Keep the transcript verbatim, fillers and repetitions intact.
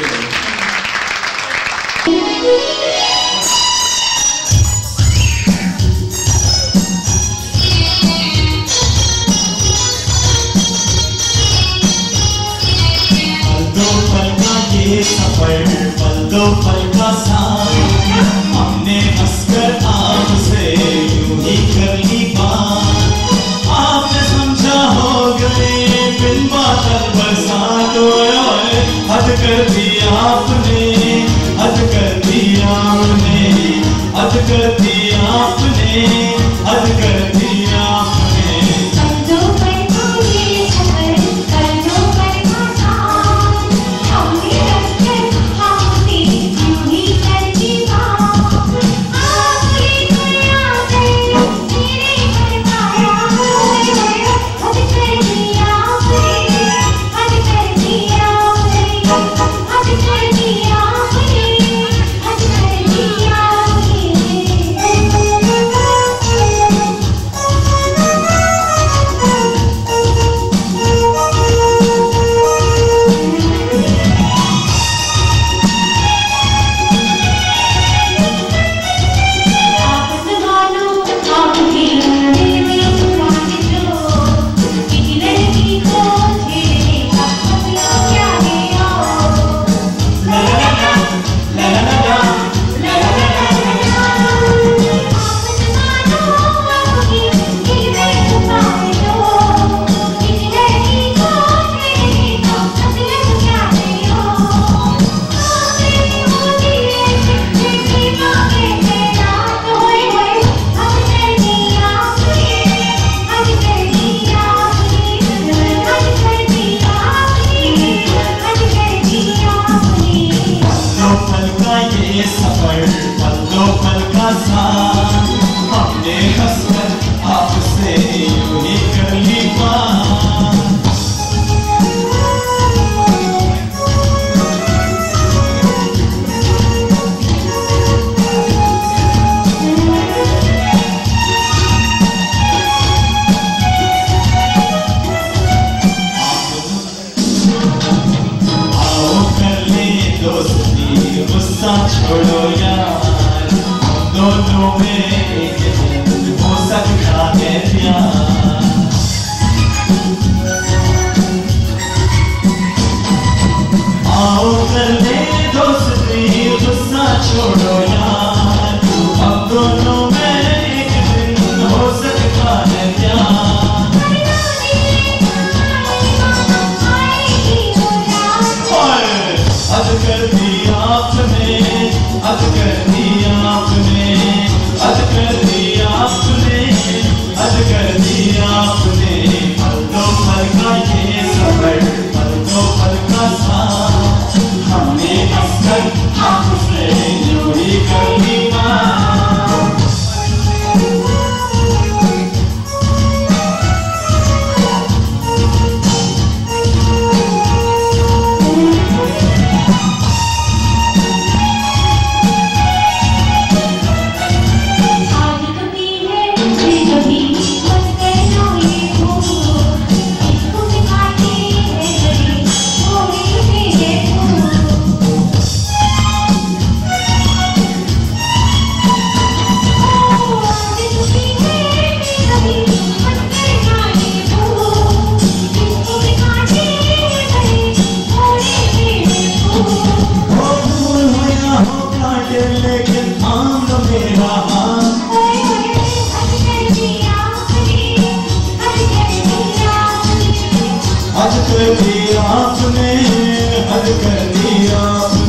सफर पल दो पल का साथ हमने हंसकर आपसे यूं ही कर ली बात। आपने समझा हो गए बिन बादल बरसात, हद कर दी आपने, हद कर दी आपने, हद कर दी आपने, हद कर दी आपने। हमने हंसकर आपसे यूं ही कर ली बात। आओ कर ले दोस्ती, गुस्सा छोड़ो यार, दोनों में एक दिन हो सकता है प्यार। आओ कर ले दोस्ती, गुस्सा छोड़ो यार, अब दोनों में एक दिन हो सकता है प्यार। हद कर दी आपने, हद कर दी आपने, हद कर दी आपने, हद कर दी आपने। पल दो पल का ये सफर, पल दो पल का साथ हमने हंसकर आपसे यूं ही कर ली बात। लेकिन आम मेरा हद कर दी आपने, हद कर दी आपने।